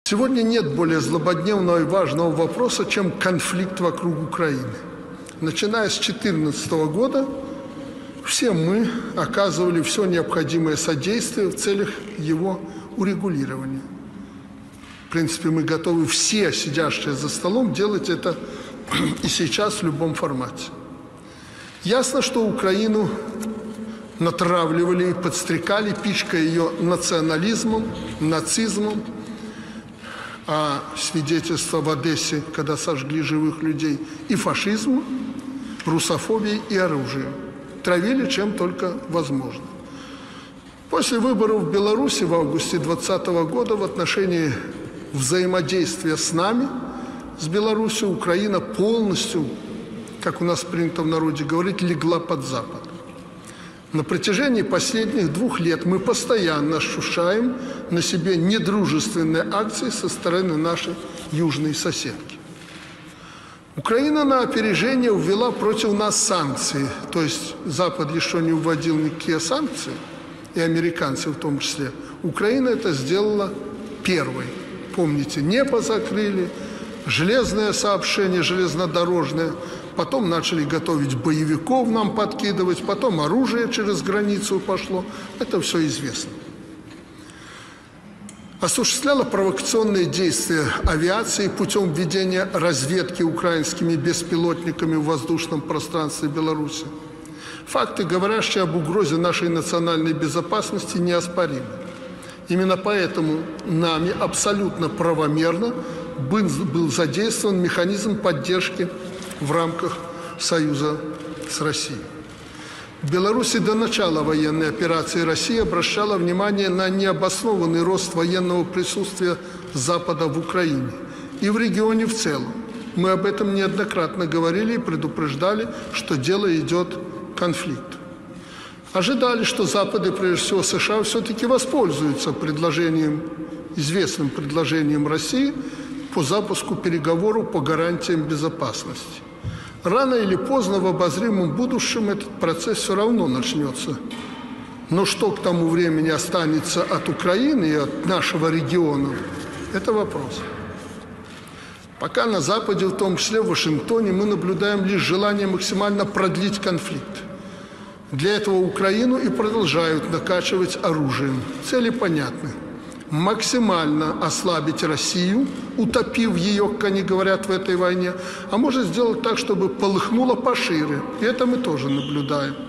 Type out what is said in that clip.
Сегодня нет более злободневного и важного вопроса, чем конфликт вокруг Украины. Начиная с 2014 года все мы оказывали все необходимое содействие в целях его урегулирования. В принципе, мы готовы все, сидящие за столом, делать это и сейчас в любом формате. Ясно, что Украину натравливали и подстрекали, пичкая ее национализмом, нацизмом, а свидетельство в Одессе, когда сожгли живых людей, и фашизмом, русофобией и оружием. Травили чем только возможно. После выборов в Беларуси в августе 2020 года в отношении взаимодействия с нами, с Беларусью, Украина полностью, как у нас принято в народе говорить, легла под Запад. На протяжении последних 2 лет мы постоянно ощущаем на себе недружественные акции со стороны нашей южной соседки. Украина на опережение ввела против нас санкции, то есть Запад еще не вводил никакие санкции, и американцы в том числе. Украина это сделала первой. Помните, небо закрыли, железное сообщение, железнодорожное, потом начали готовить боевиков нам подкидывать, потом оружие через границу пошло. Это все известно. Осуществляла провокационные действия авиации путем введения разведки украинскими беспилотниками в воздушном пространстве Беларуси. Факты, говорящие об угрозе нашей национальной безопасности, неоспоримы. Именно поэтому нами абсолютно правомерно был задействован механизм поддержки в рамках союза с Россией. В Беларуси до начала военной операции Россия обращала внимание на необоснованный рост военного присутствия Запада в Украине и в регионе в целом. Мы об этом неоднократно говорили и предупреждали, что дело идет к конфликту. Ожидали, что Запад и прежде всего США все-таки воспользуются известным предложением России по запуску переговоров по гарантиям безопасности. Рано или поздно в обозримом будущем этот процесс все равно начнется. Но что к тому времени останется от Украины и от нашего региона, это вопрос. Пока на Западе, в том числе в Вашингтоне, мы наблюдаем лишь желание максимально продлить конфликт. Для этого Украину и продолжают накачивать оружием. Цели понятны. Максимально ослабить Россию, утопив ее, как они говорят, в этой войне, а может сделать так, чтобы полыхнуло пошире. И это мы тоже наблюдаем.